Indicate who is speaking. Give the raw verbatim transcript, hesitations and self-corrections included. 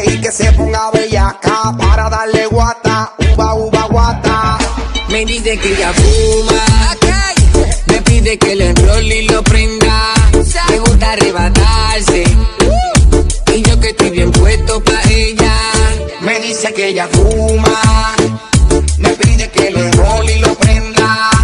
Speaker 1: y que se ponga bellaca para darle guata, uva, uva, guata.
Speaker 2: Me dice que ella fuma, me pide que le enrolle y lo prenda. Me gusta arrebatarse, y yo que estoy bien puesto pa' ella.
Speaker 1: Me dice que ella fuma, me pide que le enrolle y lo prenda.